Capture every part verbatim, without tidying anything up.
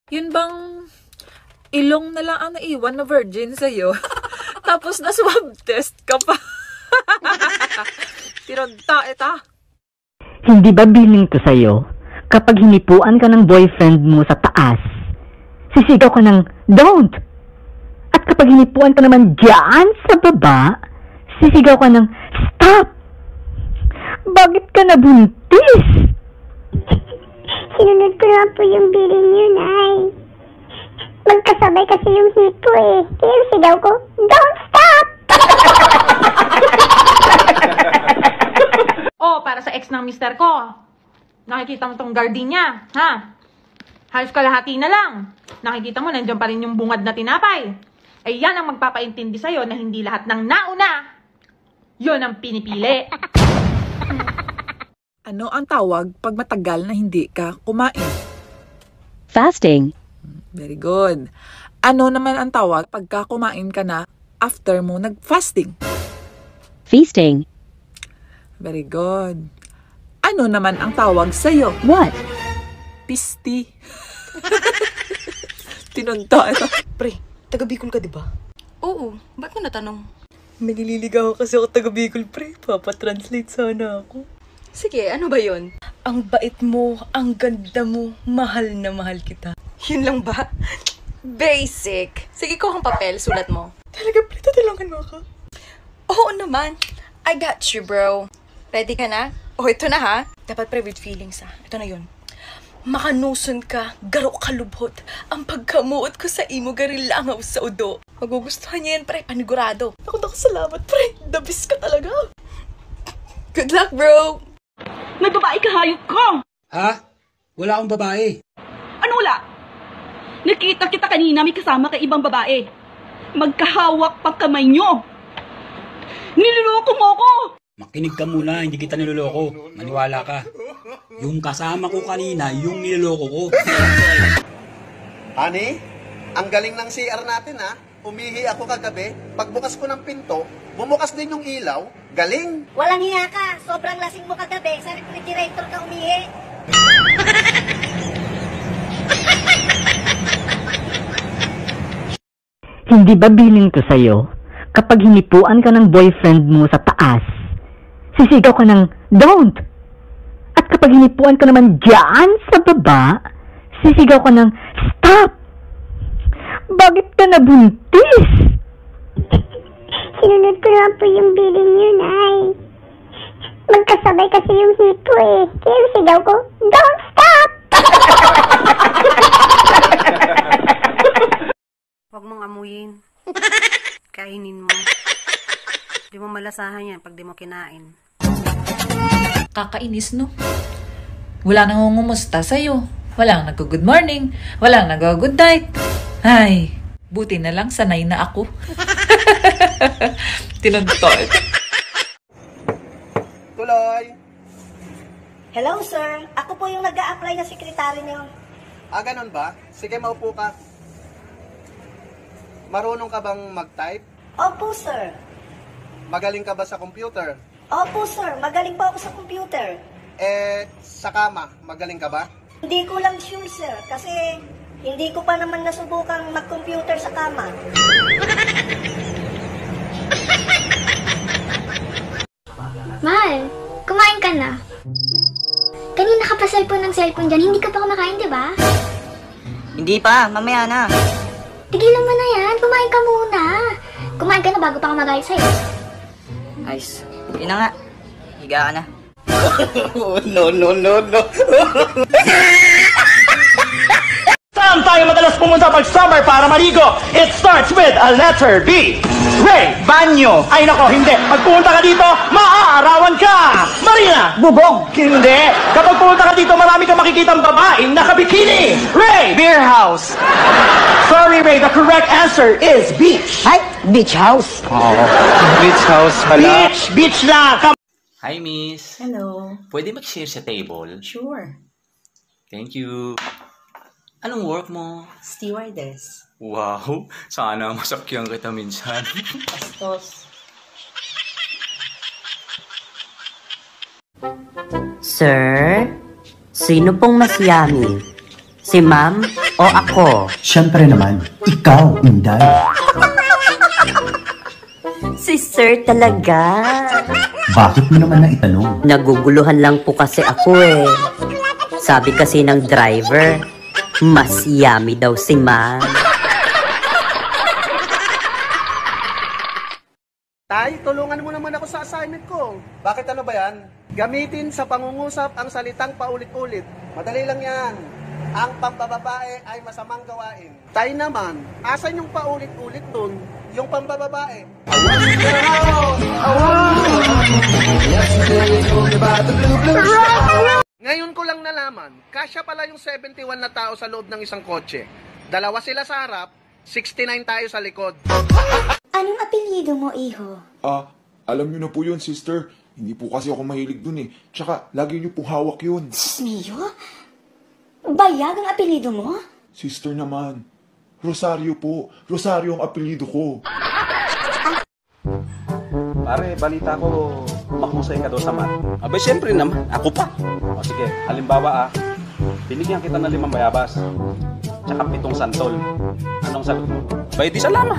Yun bang ilong na lang ang naiwan na virgin sa'yo? Tapos na swab test ka pa. Tironta, eta. Hindi ba biling to sa'yo? Kapag hinipuan ka ng boyfriend mo sa taas, sisigaw ka ng, don't! At kapag hinipuan ka naman dyan sa baba, sisigaw ka ng, stop! Bakit ka nabuntis? Sinunod ko naman po yung bilin yun, ay. Magkasabay kasi yung hipo eh. Kaya sigaw ko, don't stop! Oh, para sa ex ng mister ko. Nakikita mo tong gardenia, ha? Halos kalahati na lang. Nakikita mo, nandiyan pa rin yung bungad na tinapay. Ay yan ang magpapaintindi sa'yo na hindi lahat ng nauna, yun ang pinipili. Ano ang tawag pag matagal na hindi ka kumain? Fasting. Very good. Ano naman ang tawag pagka kumain ka na after mo nag-fasting? Feasting. Very good. Ano naman ang tawag sa'yo? What? Pisti. Tinunta ito. Pre, taga Bicol ka, diba? Oo, ba't mo natanong? May nililigaw kasi ako taga Bicol, pre. Papa-translate sana ako. Sige, ano ba yun? Ang bait mo, ang ganda mo, mahal na mahal kita. Yun lang ba? Basic. Sige, kuha kang papel, sulat mo. Talaga, pre, tatalangan mo ako. Oo naman. I got you, bro. Ready ka na? Oh, ito na ha. Dapat pre, with feelings ha. Ito na yun. Makanuson ka, garo ka lubhot. Ang pagkamuot ko sa imo, garilangaw sa udo. Magugustuhan niya yan, pre, panigurado. Ako na salamat, pre. The best ka talaga. Good luck, bro. May babae ka, hayop ko! Ha? Wala akong babae. Ano wala? Nakita kita kanina may kasama kay ibang babae. Magkahawak pa kamay nyo. Niloloko mo ko! Makinig ka muna, hindi kita niloloko. Maniwala ka. Yung kasama ko kanina, yung niloloko ko. Honey, ang galing ng C R natin ha. Umihi ako kagabi, pagbukas ko ng pinto, bumukas din yung ilaw. Galing! Walang hiya ka. Sobrang lasing mo kagabi. Sa refrigerator ka umihi. Hindi ba biling to sa'yo? Kapag hinipuan ka ng boyfriend mo sa taas, sisigaw ka ng, don't! At kapag hinipuan ka naman dyan sa baba, sisigaw ka ng, stop! Bakit ka nabuntis? Sinunod ko naman po yung bilin yun, ay. Magkasabay kasi yung hipo eh. Kaya sigaw ko, don't stop! Huwag mong amuyin. Kainin mo. Di mo malasahan yan pag di mo kinain. Kakainis, no? Wala nang ngumusta sa'yo. Walang nag-good morning. Walang nag-good night. Ay, buti na lang sanay na ako. Tinuntot. Tuloy! Hello, sir. Ako po yung nag-a-apply na sekretary niyo. Ah, ganun ba? Sige, maupo ka. Marunong ka bang mag-type? Opo, sir. Magaling ka ba sa computer? Opo, sir. Magaling po ako sa computer. Eh, sa kama, magaling ka ba? Hindi ko lang sure, sir. Kasi hindi ko pa naman nasubukang mag-computer sa kama. Mahal, kumain ka na. Kanina ka pa cellphone ng cellphone dyan. Hindi ka pa kumakain, di ba? Hindi pa, mamaya na. Tigilan mo na yan. Kumain ka muna. Kumain ka na bago pa ako magalit sa'yo. Ayos. Yun na nga. Higa ka na. No, no, no, no. Saan tayo madalas pumunta pag summer para maligo? It starts with a letter B. Ray, banyo. Ay nako, hindi. Pag pumunta ka dito, maaarawan ka. Marina, bubog. Hindi. Kapag pumunta ka dito, marami kang makikitang babaeng nakabikini. Ray, beer house. Sorry, Ray. The correct answer is beach. Ay, beach house. Oo. Beach house pala. Beach, beach lang. Come. Hi, miss. Hello. Pwede mag-share sa table? Sure. Thank you. Anong work mo? Stewardess. Wow, sana masakyan kita minsan. Pastos. Sir, sino pong mas yummy? Si ma'am o ako? Siyempre naman, ikaw, Inday. Si Sir talaga. Bakit mo naman na itanong? Naguguluhan lang po kasi ako eh. Sabi kasi ng driver, mas yummy daw si Ma. Tay, tulungan mo naman ako sa assignment ko. Bakit ano ba yan? Gamitin sa pangungusap ang salitang paulit-ulit. Madali lang yan. Ang pambababae ay masamang gawain. Tay naman, asan yung paulit-ulit dun? Yung pambababae. Ngayon ko lang nalaman, kasya pala yung seventy-one na tao sa loob ng isang kotse. Dalawa sila sa harap, sixty-nine tayo sa likod. Anong apelyido mo, iho? Ah, alam niyo na po yun, sister. Hindi po kasi ako mahilig dun eh. Tsaka, lagi niyo pong hawak yun. Mio? Bayag ang apelyido mo? Sister naman. Rosario po. Rosario ang apelyido ko. Pare, balita ko, mahusay ka daw sa math. Abay, syempre naman. Ako pa. O sige, halimbawa ah, binigyan kita ng limang bayabas. Tsaka pitong santol. Anong sagot mo? Bay, di salamat.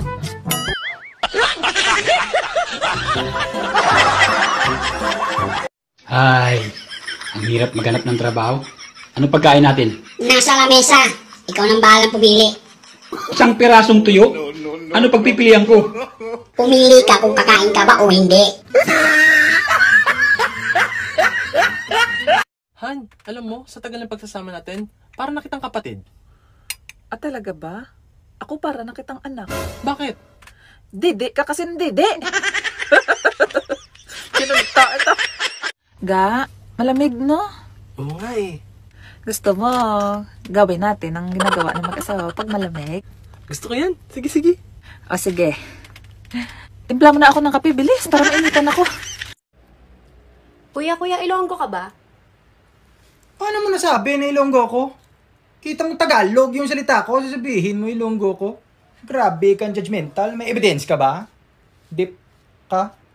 Ay, ang hirap maghanap ng trabaho. Ano pagkain natin? Nasa lamesa. Ikaw nang bahalang pumili. Isang pirasong tuyo? Ano pagpipilian ko? Pumili ka kung kakain ka ba o hindi. Han, alam mo, sa tagal ng pagsasama natin, parang nakitang kapatid. At talaga ba? Ako para nakitang anak. Bakit? Didi ka kasi didi. Kinunta ito. Ga, malamig no? Oo nga eh. Gusto mo, gawin natin ang ginagawa ng mag-asawa pag malamig? Gusto ko yan. Sige, sige. O sige. Timpla mo na ako ng kape, bilis, para mainitan ako. Kuya, kuya, Ilonggo ka ba? Paano mo nasabi na Ilonggo ko? Kita mo Tagalog yung salita ko, sasabihin mo Ilonggo ko. Grabe kang judgmental. May evidence ka ba? Dip ka?